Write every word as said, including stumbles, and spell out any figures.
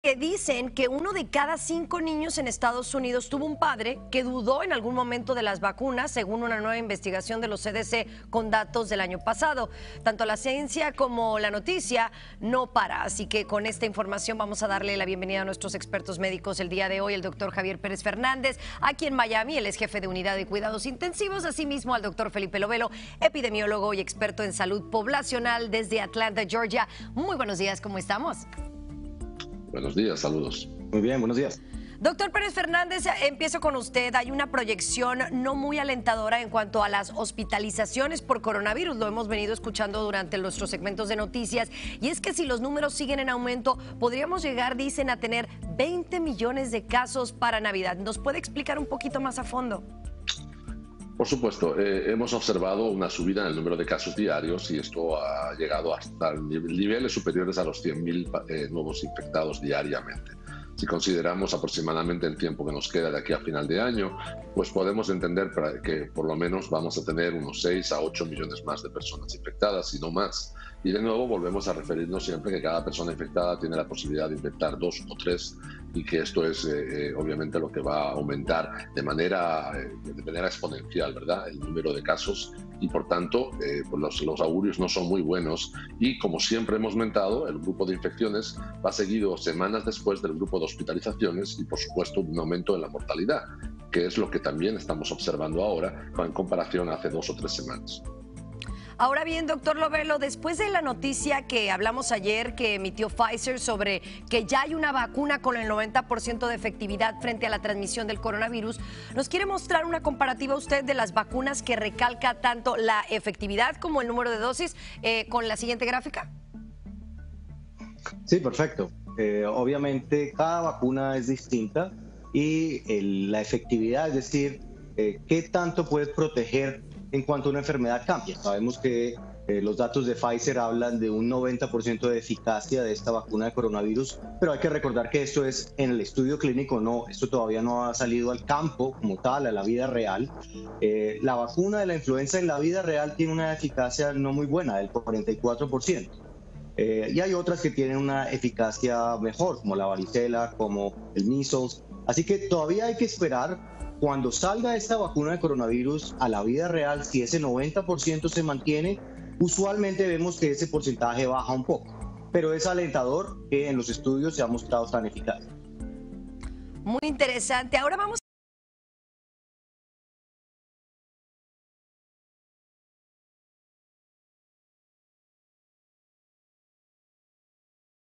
eh, dicen que uno de cada cinco niños en Estados Unidos tuvo un padre que dudó en algún momento de las vacunas, según una nueva investigación de los C D C con datos del año pasado. Tanto la ciencia como la noticia no para, así que con esta información vamos a darle la bienvenida a nuestros expertos médicos el día de hoy, el doctor Javier Pérez Fernández, aquí en Miami, él es jefe de unidad de cuidados intensivos, asimismo al doctor Felipe Lovelo, epidemiólogo y experto en salud poblacional desde Atlanta, Georgia. Muy buenos días, ¿cómo estamos? Buenos días, saludos. Muy bien, buenos días. Doctor Pérez Fernández, empiezo con usted. Hay una proyección no muy alentadora en cuanto a las hospitalizaciones por coronavirus. Lo hemos venido escuchando durante nuestros segmentos de noticias. Y es que si los números siguen en aumento, podríamos llegar, dicen, a tener veinte millones de casos para Navidad. ¿Nos puede explicar un poquito más a fondo? Por supuesto, eh, hemos observado una subida en el número de casos diarios y esto ha llegado hasta niveles superiores a los cien mil eh, nuevos infectados diariamente. Si consideramos aproximadamente el tiempo que nos queda de aquí a final de año, pues podemos entender que por lo menos vamos a tener unos seis a ocho millones más de personas infectadas, y no más. Y de nuevo volvemos a referirnos siempre que cada persona infectada tiene la posibilidad de infectar dos o tres, y que esto es eh, obviamente lo que va a aumentar de manera, eh, de manera exponencial, ¿verdad?, el número de casos, y por tanto eh, pues los, los augurios no son muy buenos. Y como siempre hemos mentado, el grupo de infecciones va seguido semanas después del grupo de hospitalizaciones y por supuesto un aumento en la mortalidad, que es lo que también estamos observando ahora en comparación a hace dos o tres semanas. Ahora bien, doctor Lovelo, después de la noticia que hablamos ayer que emitió Pfizer sobre que ya hay una vacuna con el noventa por ciento de efectividad frente a la transmisión del coronavirus, ¿nos quiere mostrar una comparativa usted de las vacunas que recalca tanto la efectividad como el número de dosis eh, con la siguiente gráfica? Sí, perfecto. Eh, obviamente cada vacuna es distinta y el, la efectividad, es decir, eh, qué tanto puede proteger en cuanto a una enfermedad cambia. Sabemos que eh, los datos de Pfizer hablan de un noventa por ciento de eficacia de esta vacuna de coronavirus, pero hay que recordar que esto es en el estudio clínico, no, esto todavía no ha salido al campo como tal, a la vida real. Eh, la vacuna de la influenza en la vida real tiene una eficacia no muy buena, del cuarenta y cuatro por ciento. Eh, y hay otras que tienen una eficacia mejor, como la varicela, como el measles. Así que todavía hay que esperar. Cuando salga esta vacuna de coronavirus a la vida real, si ese noventa por ciento se mantiene, usualmente vemos que ese porcentaje baja un poco, pero es alentador que en los estudios se ha mostrado tan eficaz. Muy interesante. Ahora vamos